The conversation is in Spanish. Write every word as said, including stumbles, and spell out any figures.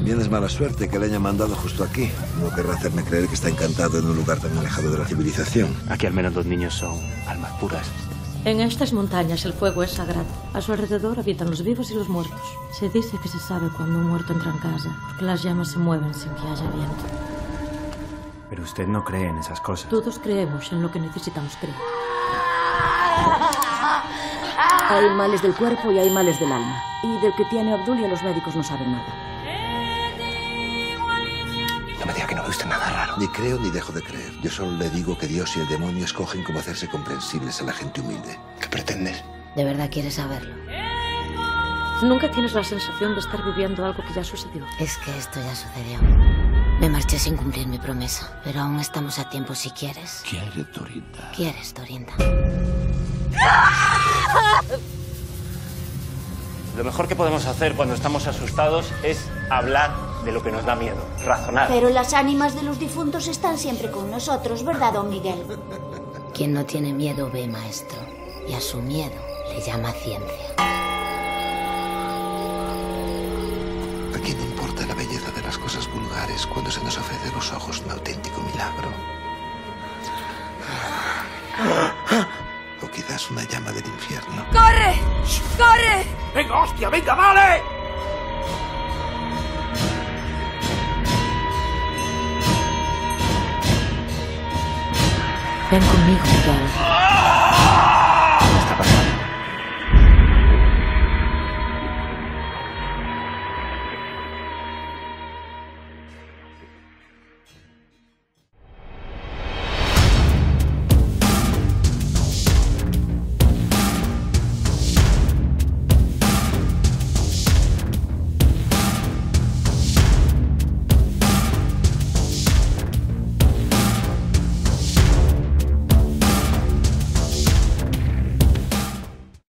También es mala suerte que le haya mandado justo aquí. No querrá hacerme creer que está encantado en un lugar tan alejado de la civilización. Aquí al menos los niños son almas puras. En estas montañas el fuego es sagrado. A su alrededor habitan los vivos y los muertos. Se dice que se sabe cuando un muerto entra en casa, porque las llamas se mueven sin que haya viento. Pero usted no cree en esas cosas. Todos creemos en lo que necesitamos creer. Hay males del cuerpo y hay males del alma. Y del que tiene Obdulia los médicos no saben nada. No me diga que no ve usted nada raro. Ni creo ni dejo de creer. Yo solo le digo que Dios y el demonio escogen cómo hacerse comprensibles a la gente humilde. ¿Qué pretendes? ¿De verdad quieres saberlo? Nunca tienes la sensación de estar viviendo algo que ya sucedió. Es que esto ya sucedió. Me marché sin cumplir mi promesa, pero aún estamos a tiempo si quieres. ¿Quieres, Dorinda? ¿Quieres, Dorinda? Lo mejor que podemos hacer cuando estamos asustados es hablar de lo que nos da miedo, razonar. Pero las ánimas de los difuntos están siempre con nosotros, ¿verdad, don Miguel? Quien no tiene miedo ve, maestro, y a su miedo le llama ciencia. ¿A quién importa la belleza de las cosas vulgares cuando se nos ofrece a los ojos un auténtico milagro? O quizás una llama del infierno. ¡Corre! ¡Corre! ¡Venga, hostia! ¡Venga, vale! Ven conmigo, Miguel.